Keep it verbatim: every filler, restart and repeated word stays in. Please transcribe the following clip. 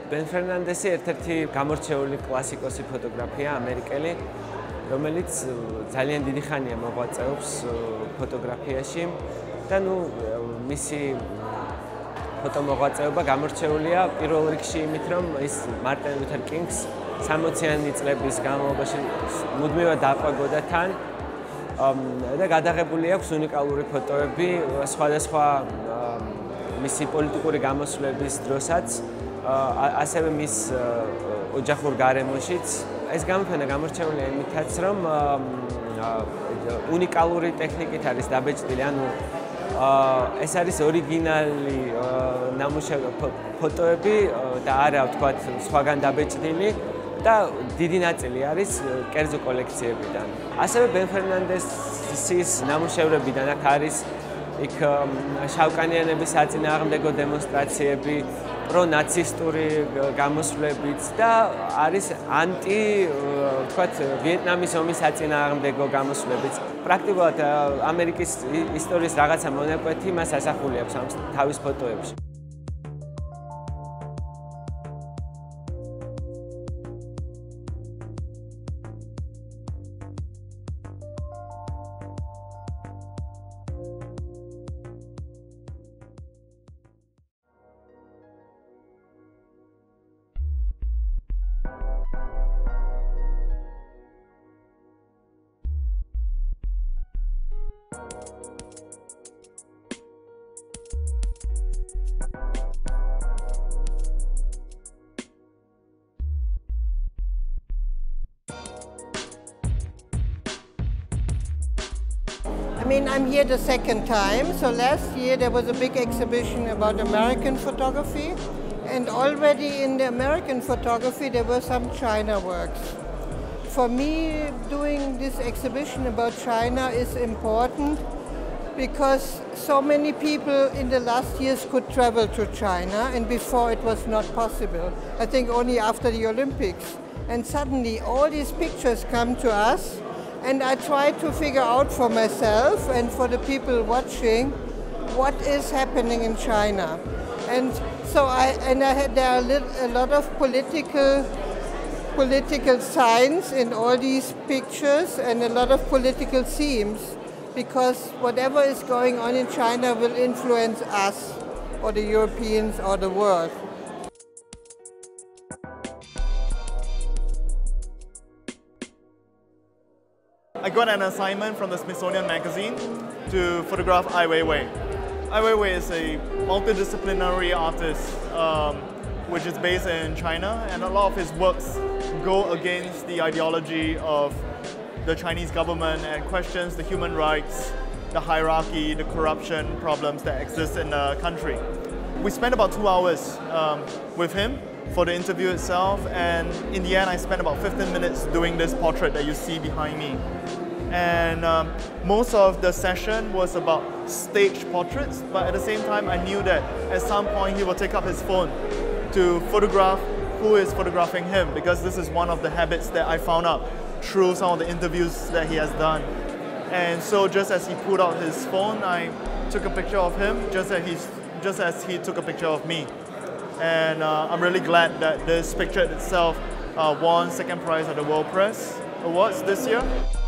Ben Fernandesi ერთ-ერთი გამორჩეული კლასიკოსი ფოტოგრაფია ამერიკელი, რომელიც ძალიან დიდი ხანია მოღვაწეობს ფოტოგრაფიაში და ნუ მისი ფოტომოღვაწეობა გამორჩეულია პირველ რიგში იმით, რომ ის მარტინ ლუთერ კინგს სამოციანი წლების განმავლობაში მუდმივად დაყვებოდა თან და გადაღებული აქვს უნიკალური ფოტოები სხვადასხვა მისი პოლიტიკური გამოსვლების დროსაც, ასევე მის ოჯახურ გარემოშიც. ეს გამოფენა გამორჩეულია იმითაც, რომ უნიკალური ტექნიკით არის დაბეჭდილი, ანუ ეს არის ორიგინალი ნამუშევარი ფოტოები და არა ვთქვათ სხვაგან დაბეჭდილი და დიდი ნაწილი არის კერძო კოლექციებიდან. ასევე Ben Fernandesის ნამუშევრებიდან აქ არის იქ შავკანიანების საწინააღმდეგო დემონსტრაციები, პრონაცისტური გამოსვლებიც და არის ანტი, ვთქვათ, ვიეტნამის ომის საწინააღმდეგო გამოსვლებიც. პრაქტიკულად ამერიკის ისტორიის რაღაცა მონაკვეთი მას ასახული აქვს ამ თავის ფოტოებში. I mean, I'm here the second time. So last year there was a big exhibition about American photography, and already in the American photography there were some China works. For me, doing this exhibition about China is important because so many people in the last years could travel to China, and before it was not possible. I think only after the Olympics. And suddenly all these pictures come to us. And I try to figure out for myself and for the people watching what is happening in China. And so I and I had, there are a lot of political political signs in all these pictures and a lot of political themes, because whatever is going on in China will influence us or the Europeans or the world. I got an assignment from the Smithsonian Magazine to photograph Ai Weiwei. Ai Weiwei is a multidisciplinary artist um, which is based in China, and a lot of his works go against the ideology of the Chinese government and questions the human rights, the hierarchy, the corruption problems that exist in the country. We spent about two hours um, with him for the interview itself, and in the end I spent about fifteen minutes doing this portrait that you see behind me. And um, most of the session was about stage portraits, but at the same time I knew that at some point he will take up his phone to photograph who is photographing him, because this is one of the habits that I found out through some of the interviews that he has done. And so just as he pulled out his phone, I took a picture of him just as, he's, just as he took a picture of me. And uh, I'm really glad that this picture itself uh, won second prize at the World Press Awards this year.